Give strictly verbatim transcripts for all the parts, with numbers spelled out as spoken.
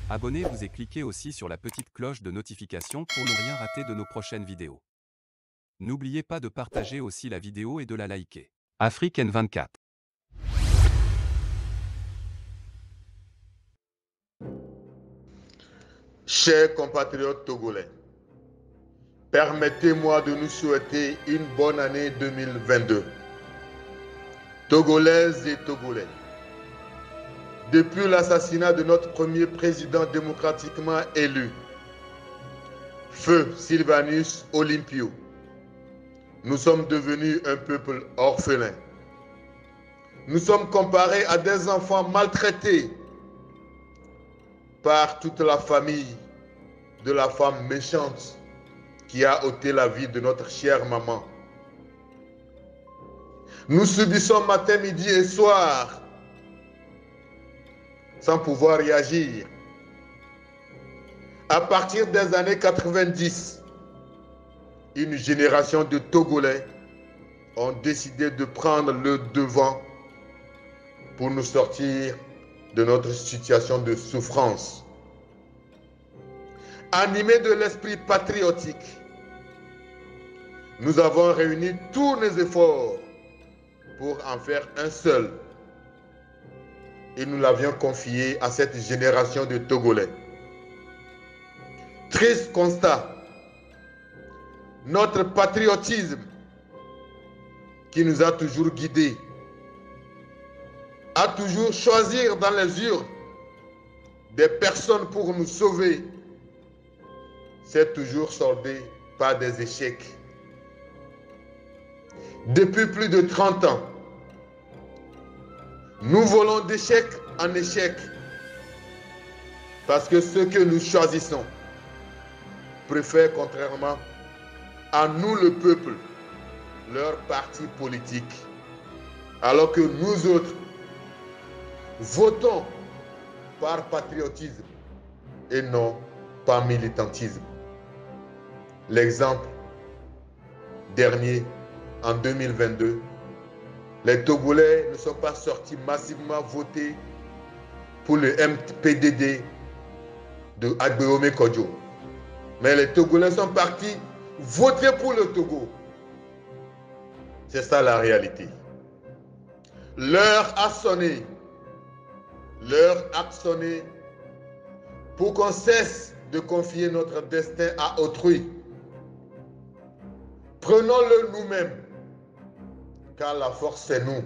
Abonnez-vous et cliquez aussi sur la petite cloche de notification pour ne rien rater de nos prochaines vidéos. N'oubliez pas de partager aussi la vidéo et de la liker. Afrique N vingt-quatre. Chers compatriotes togolais, permettez-moi de nous souhaiter une bonne année deux mille vingt-deux. Togolaises et Togolais, depuis l'assassinat de notre premier président démocratiquement élu, Feu Sylvanus Olympio, nous sommes devenus un peuple orphelin. Nous sommes comparés à des enfants maltraités par toute la famille de la femme méchante qui a ôté la vie de notre chère maman. Nous subissons matin, midi et soir sans pouvoir y agir. À partir des années quatre-vingt-dix, une génération de Togolais ont décidé de prendre le devant pour nous sortir de notre situation de souffrance. Animés de l'esprit patriotique, nous avons réuni tous nos efforts pour en faire un seul. Et nous l'avions confié à cette génération de Togolais. Triste constat, notre patriotisme qui nous a toujours guidés, à toujours choisir dans les urnes des personnes pour nous sauver, s'est toujours soldé par des échecs. Depuis plus de trente ans, nous volons d'échec en échec parce que ceux que nous choisissons préfèrent, contrairement à nous le peuple, leur parti politique, alors que nous autres votons par patriotisme et non par militantisme. L'exemple dernier, en deux mille vingt-deux, les Togolais ne sont pas sortis massivement voter pour le M P D D de Agbeome Kodjo. Mais les Togolais sont partis voter pour le Togo. C'est ça la réalité. L'heure a sonné. L'heure a sonné pour qu'on cesse de confier notre destin à autrui. Prenons-le nous-mêmes, car la force c'est nous.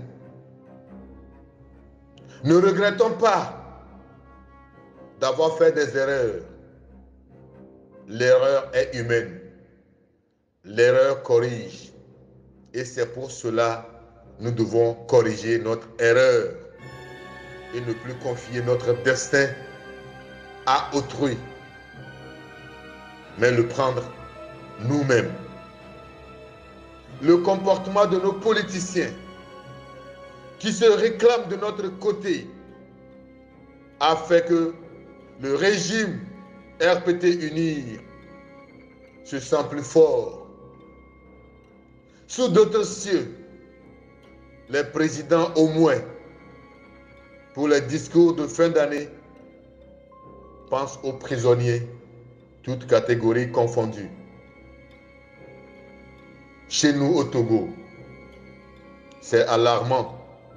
Ne regrettons pas d'avoir fait des erreurs. L'erreur est humaine. L'erreur corrige. Et c'est pour cela que nous devons corriger notre erreur et ne plus confier notre destin à autrui, mais le prendre nous-mêmes. Le comportement de nos politiciens qui se réclament de notre côté a fait que le régime R P T Unir se sent plus fort. Sous d'autres cieux, les présidents au moins, pour les discours de fin d'année, pensent aux prisonniers, toutes catégories confondues. Chez nous au Togo, c'est alarmant.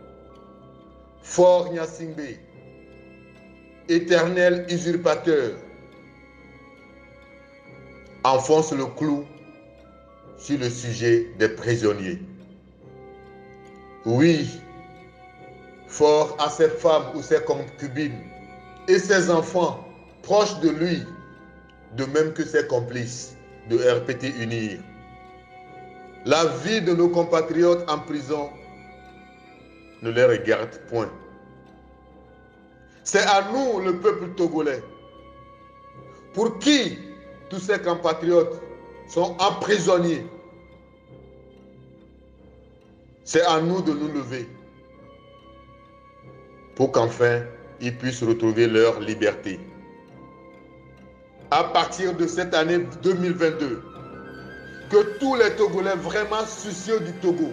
Faure Gnassingbé, éternel usurpateur, enfonce le clou sur le sujet des prisonniers. Oui, Faure à ses femmes ou ses concubines et ses enfants proches de lui, de même que ses complices de R P T Unir. La vie de nos compatriotes en prison ne les regarde point. C'est à nous, le peuple togolais, pour qui tous ces compatriotes sont emprisonnés. C'est à nous de nous lever pour qu'enfin ils puissent retrouver leur liberté. À partir de cette année deux mille vingt-deux, que tous les Togolais vraiment soucieux du Togo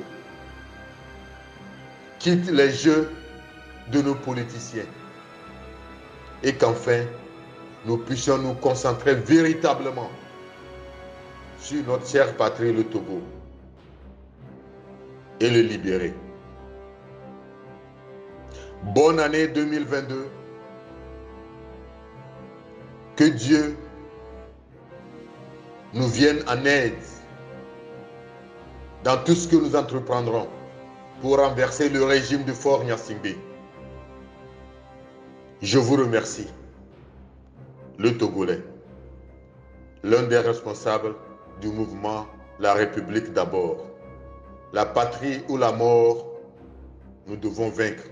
quittent les jeux de nos politiciens et qu'enfin nous puissions nous concentrer véritablement sur notre chère patrie, le Togo, et le libérer. Bonne année deux mille vingt-deux. Que Dieu nous vienne en aide dans tout ce que nous entreprendrons pour renverser le régime de Faure Gnassingbé. Je vous remercie, le Togolais, l'un des responsables du mouvement La République d'abord. La patrie ou la mort, nous devons vaincre.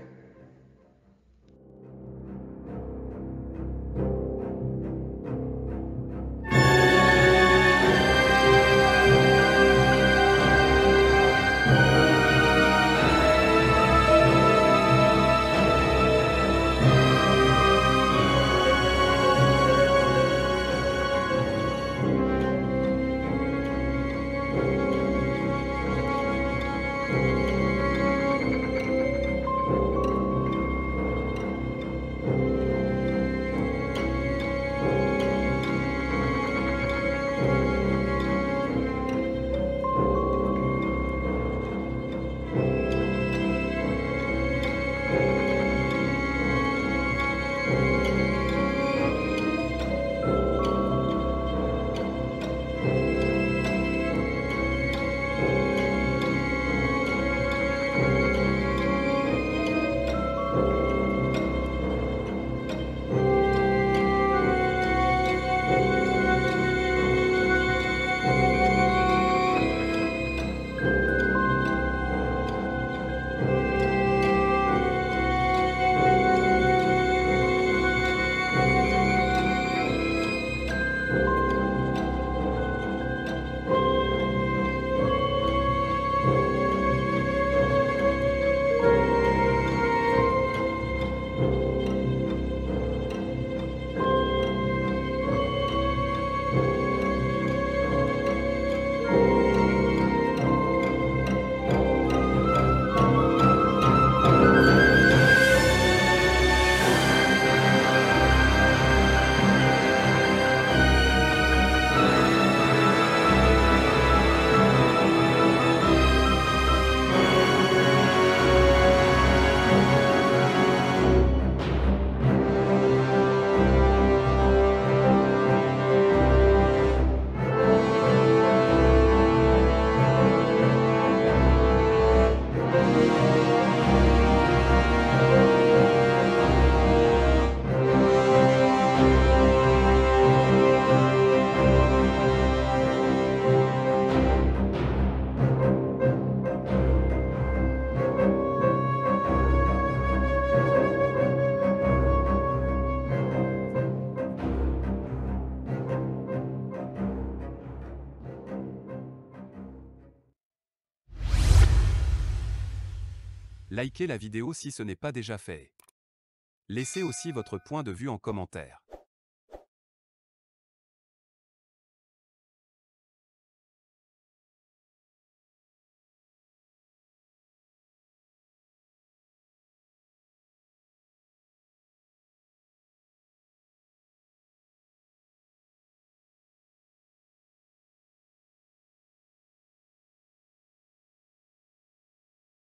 Likez la vidéo si ce n'est pas déjà fait. Laissez aussi votre point de vue en commentaire.